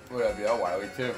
Whatever, y'all wily too.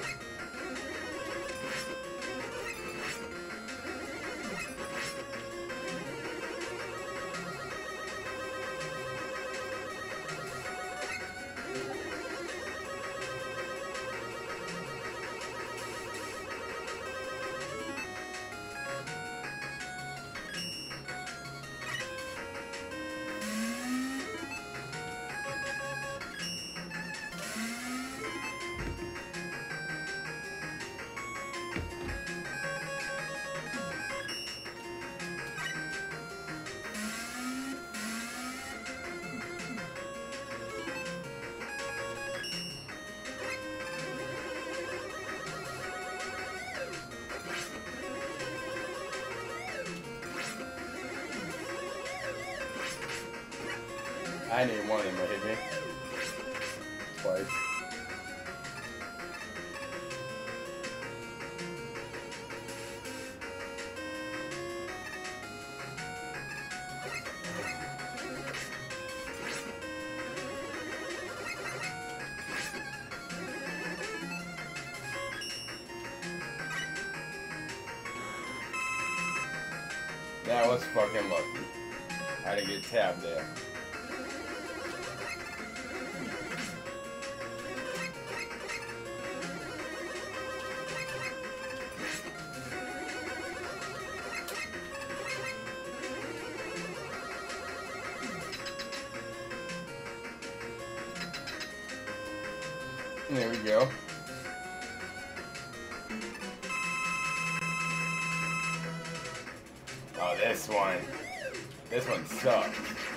I didn't want him to hit me. Twice. That was fucking lucky. I didn't get tabbed there. There we go. Oh, this one. This one sucks.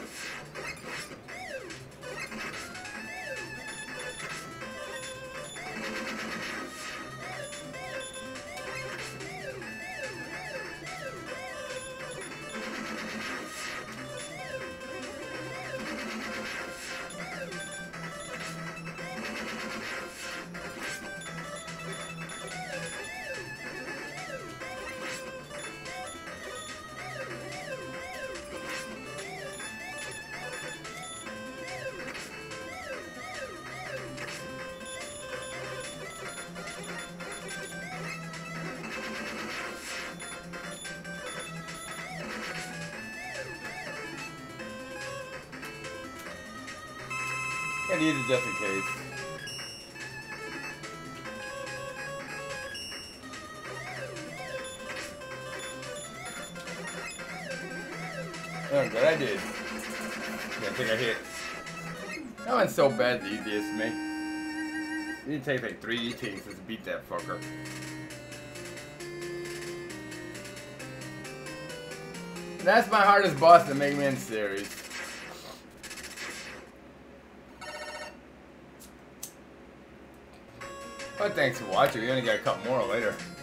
Gotta use it just in case. Oh, good, I did. Yeah, I think I hit. That one's so bad, the easiest for me. It didn't take like 3 takes to beat that fucker. That's my hardest boss in the Mega Man series. But thanks for watching. We only got a couple more later.